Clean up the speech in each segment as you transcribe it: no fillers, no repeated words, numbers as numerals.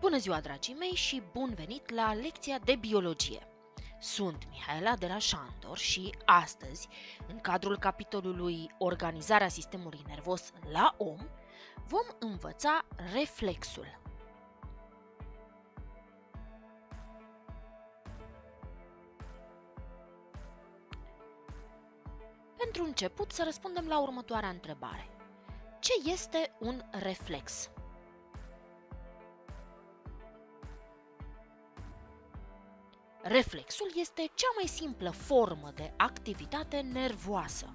Bună ziua, dragii mei, și bun venit la lecția de biologie! Sunt Mihaela de la Șandor și astăzi, în cadrul capitolului Organizarea sistemului nervos la om, vom învăța reflexul. Pentru început, să răspundem la următoarea întrebare. Ce este un reflex? Reflexul este cea mai simplă formă de activitate nervoasă.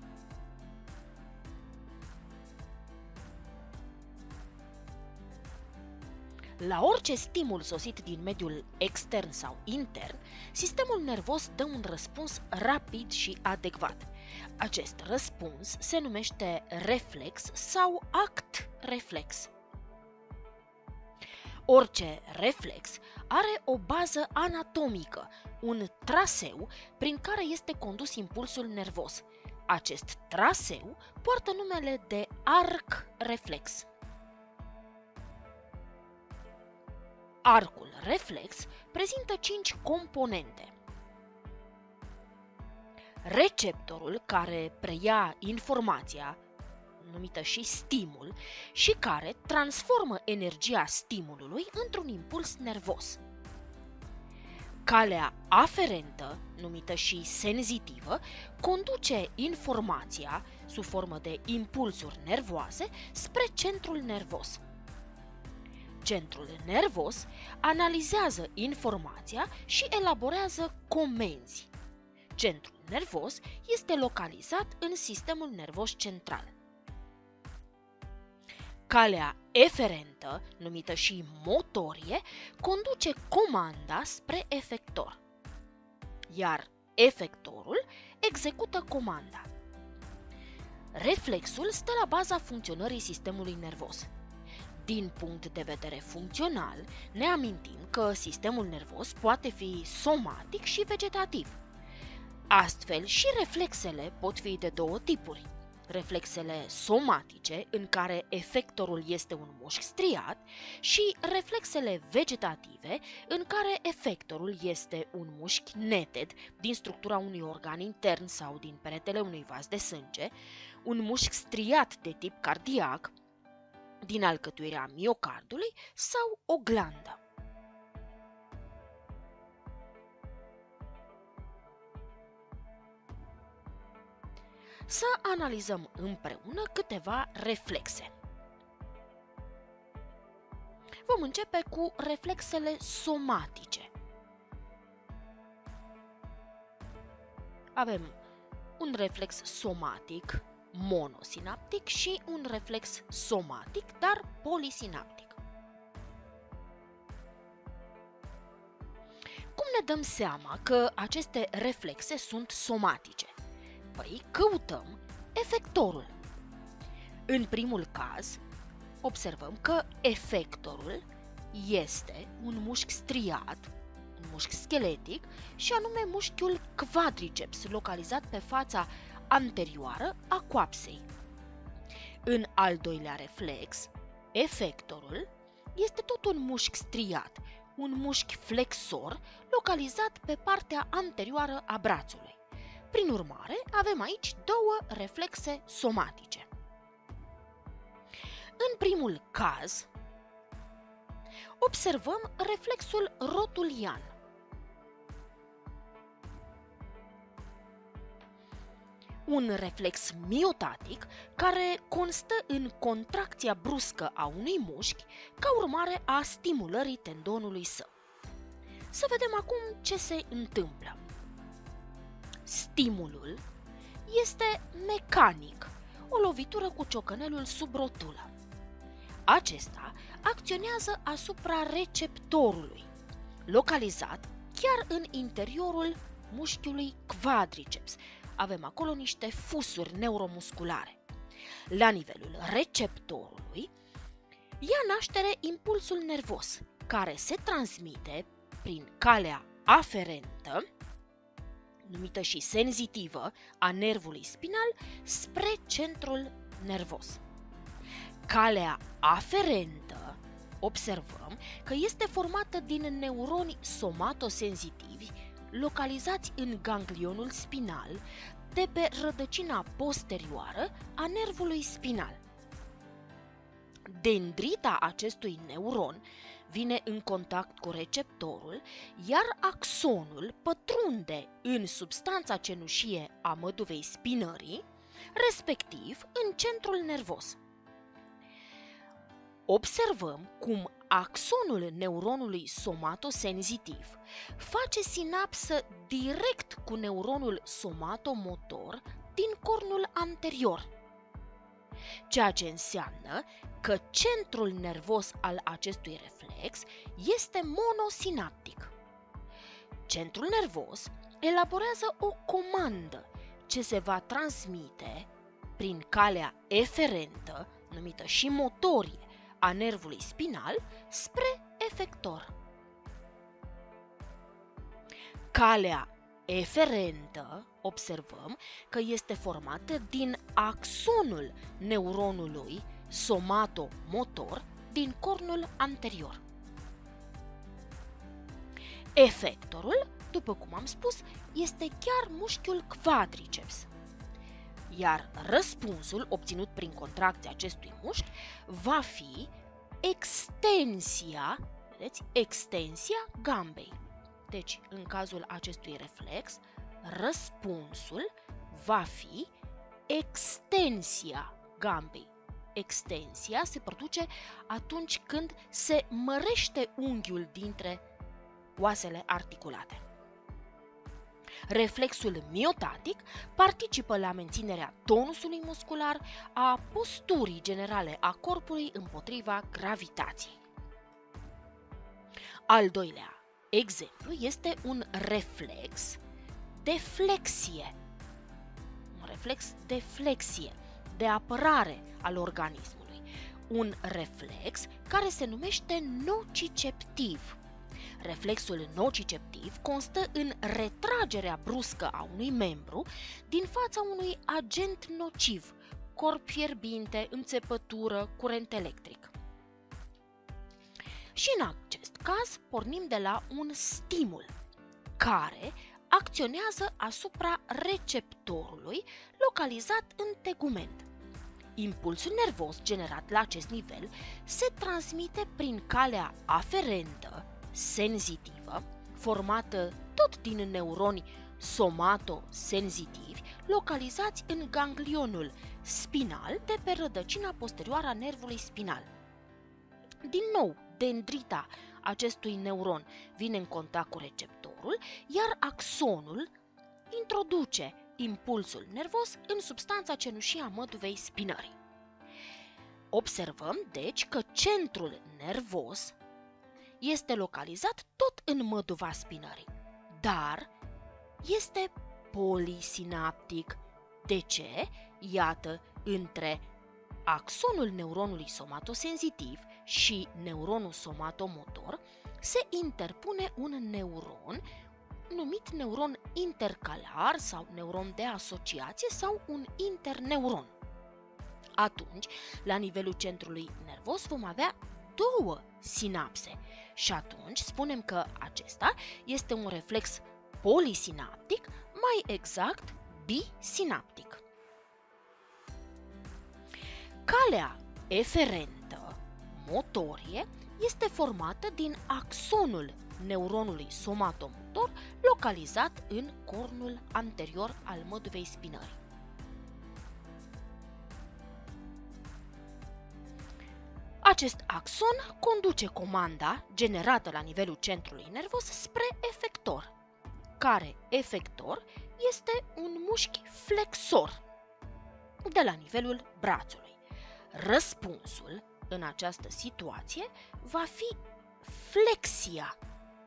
La orice stimul sosit din mediul extern sau intern, sistemul nervos dă un răspuns rapid și adecvat. Acest răspuns se numește reflex sau act reflex. Orice reflex are o bază anatomică, un traseu prin care este condus impulsul nervos. Acest traseu poartă numele de arc reflex. Arcul reflex prezintă 5 componente. Receptorul, care preia informația, numită și stimul, și care transformă energia stimulului într-un impuls nervos. Calea aferentă, numită și senzitivă, conduce informația, sub formă de impulsuri nervoase, spre centrul nervos. Centrul nervos analizează informația și elaborează comenzi. Centrul nervos este localizat în sistemul nervos central. Calea eferentă, numită și motorie, conduce comanda spre efector, iar efectorul execută comanda. Reflexul stă la baza funcționării sistemului nervos. Din punct de vedere funcțional, ne amintim că sistemul nervos poate fi somatic și vegetativ. Astfel, și reflexele pot fi de două tipuri. Reflexele somatice, în care efectorul este un mușchi striat, și reflexele vegetative, în care efectorul este un mușchi neted din structura unui organ intern sau din peretele unui vas de sânge, un mușchi striat de tip cardiac, din alcătuirea miocardului sau o glandă. Să analizăm împreună câteva reflexe. Vom începe cu reflexele somatice. Avem un reflex somatic monosinaptic și un reflex somatic, dar polisinaptic. Cum ne dăm seama că aceste reflexe sunt somatice? Păi căutăm efectorul. În primul caz, observăm că efectorul este un mușchi striat, un mușchi scheletic, și anume mușchiul quadriceps, localizat pe fața anterioară a coapsei. În al doilea reflex, efectorul este tot un mușchi striat, un mușchi flexor, localizat pe partea anterioară a brațului. Prin urmare, avem aici două reflexe somatice. În primul caz, observăm reflexul rotulian. Un reflex miotatic care constă în contracția bruscă a unui mușchi ca urmare a stimulării tendonului său. Să vedem acum ce se întâmplă. Stimulul este mecanic, o lovitură cu ciocănelul sub rotulă. Acesta acționează asupra receptorului, localizat chiar în interiorul mușchiului quadriceps. Avem acolo niște fusuri neuromusculare. La nivelul receptorului ia naștere impulsul nervos, care se transmite prin calea aferentă, numită și senzitivă, a nervului spinal, spre centrul nervos. Calea aferentă observăm că este formată din neuroni somatosenzitivi localizați în ganglionul spinal de pe rădăcina posterioară a nervului spinal. Dendrita acestui neuron vine în contact cu receptorul, iar axonul pătrunde în substanța cenușie a măduvei spinării, respectiv în centrul nervos. Observăm cum axonul neuronului somatosenzitiv face sinapsă direct cu neuronul somatomotor din cornul anterior, ceea ce înseamnă că centrul nervos al acestui reflex este monosinaptic. Centrul nervos elaborează o comandă ce se va transmite prin calea eferentă, numită și motorie, a nervului spinal spre efector. Calea eferentă, observăm că este formată din axonul neuronului somatomotor din cornul anterior. Efectorul, după cum am spus, este chiar mușchiul quadriceps, iar răspunsul obținut prin contracția acestui mușchi va fi extensia, vedeți, extensia gambei. Deci, în cazul acestui reflex, răspunsul va fi extensia gambei. Extensia se produce atunci când se mărește unghiul dintre oasele articulate. Reflexul miotatic participă la menținerea tonusului muscular, a posturii generale a corpului împotriva gravitației. Al doilea exemplu este un reflex de flexie. Un reflex de flexie, de apărare al organismului. Un reflex care se numește nociceptiv. Reflexul nociceptiv constă în retragerea bruscă a unui membru din fața unui agent nociv, corp fierbinte, înțepătură, curent electric. Și în acest caz pornim de la un stimul care acționează asupra receptorului localizat în tegument. Impulsul nervos generat la acest nivel se transmite prin calea aferentă senzitivă, formată tot din neuroni somatosenzitivi localizați în ganglionul spinal de pe rădăcina posterioară a nervului spinal. Din nou, dendrita acestui neuron vine în contact cu receptorul, iar axonul introduce impulsul nervos în substanța cenușie a măduvei spinării. Observăm, deci, că centrul nervos este localizat tot în măduva spinării, dar este polisinaptic. De ce? Iată, între axonul neuronului somatosenzitiv și neuronul somatomotor se interpune un neuron numit neuron intercalar sau neuron de asociație sau un interneuron. Atunci, la nivelul centrului nervos vom avea două sinapse și atunci spunem că acesta este un reflex polisinaptic, mai exact bisinaptic. Calea eferentă motorie este formată din axonul neuronului somatomotor localizat în cornul anterior al măduvei spinării. Acest axon conduce comanda generată la nivelul centrului nervos spre efector, care efector este un mușchi flexor de la nivelul brațului. Răspunsul în această situație va fi flexia,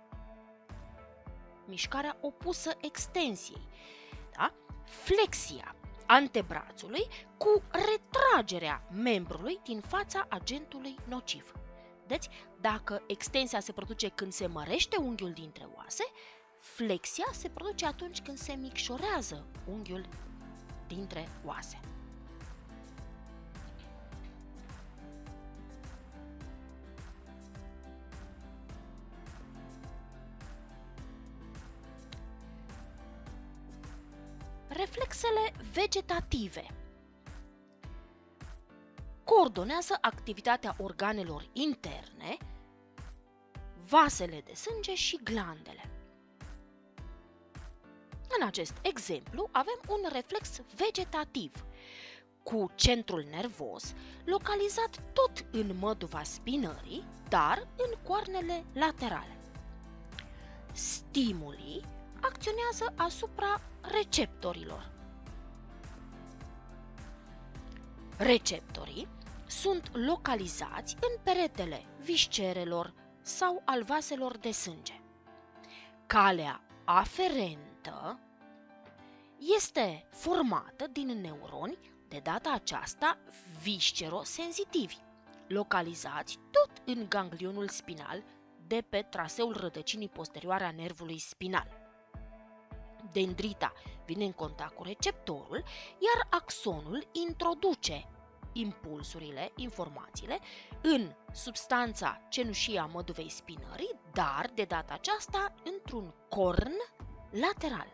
mișcarea opusă extensiei, da? Flexia antebrațului cu retragerea membrului din fața agentului nociv. Deci, dacă extensia se produce când se mărește unghiul dintre oase, flexia se produce atunci când se micșorează unghiul dintre oase. reflexele vegetative coordonează activitatea organelor interne, vasele de sânge și glandele. În acest exemplu avem un reflex vegetativ cu centrul nervos localizat tot în măduva spinării, dar în coarnele laterale. Stimulii acționează asupra receptorilor. Receptorii sunt localizați în peretele viscerelor sau al vaselor de sânge. Calea aferentă este formată din neuroni, de data aceasta viscerosenzitivi, localizați tot în ganglionul spinal de pe traseul rădăcinii posterioare a nervului spinal. Dendrita vine în contact cu receptorul, iar axonul introduce impulsurile, informațiile, în substanța cenușie a măduvei spinării, dar de data aceasta într-un corn lateral.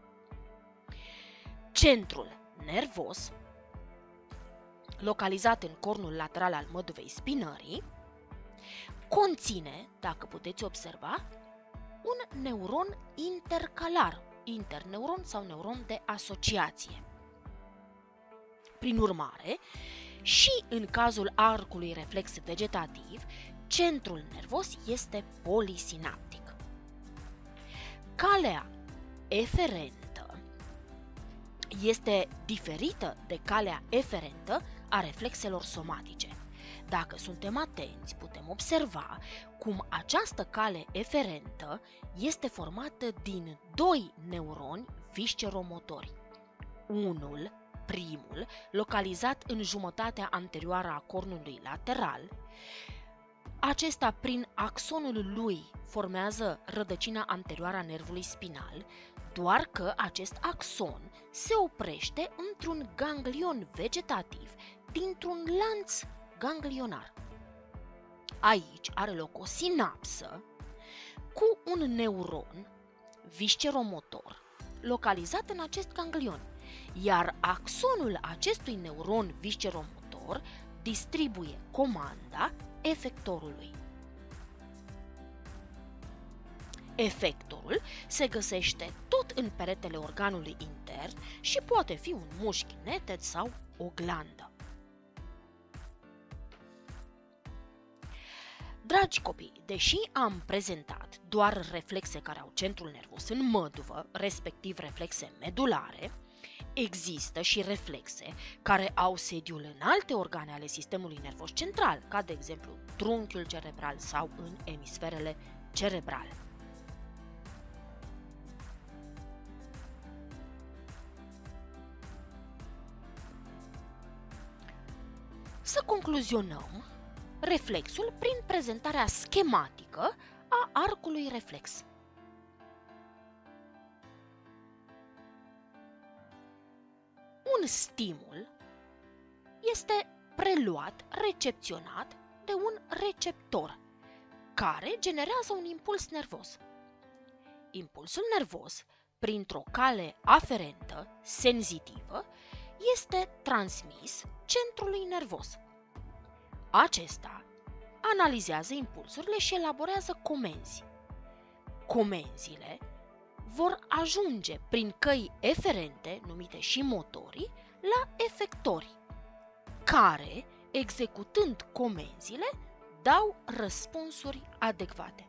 Centrul nervos, localizat în cornul lateral al măduvei spinării, conține, dacă puteți observa, un neuron intercalar, interneuron sau neuron de asociație. Prin urmare, și în cazul arcului reflex vegetativ, centrul nervos este polisinaptic. Calea eferentă este diferită de calea eferentă a reflexelor somatice. Dacă suntem atenți, putem observa cum această cale eferentă este formată din doi neuroni visceromotori. Primul, localizat în jumătatea anterioară a cornului lateral, acesta prin axonul lui formează rădăcina anterioară a nervului spinal, doar că acest axon se oprește într-un ganglion vegetativ dintr-un lanț ganglionar. Aici are loc o sinapsă cu un neuron visceromotor localizat în acest ganglion, iar axonul acestui neuron visceromotor distribuie comanda efectorului. Efectorul se găsește tot în peretele organului intern și poate fi un mușchi neted sau o glandă. Dragi copii, deși am prezentat doar reflexe care au centrul nervos în măduvă, respectiv reflexe medulare, există și reflexe care au sediul în alte organe ale sistemului nervos central, ca de exemplu trunchiul cerebral sau în emisferele cerebrale. Să concluzionăm reflexul prin prezentarea schematică a arcului reflex. Un stimul este preluat, recepționat de un receptor, care generează un impuls nervos. Impulsul nervos, printr-o cale aferentă, senzitivă, este transmis centrului nervos. Acesta analizează impulsurile și elaborează comenzi. Comenzile vor ajunge prin căi eferente, numite și motorii, la efectori, care, executând comenzile, dau răspunsuri adecvate.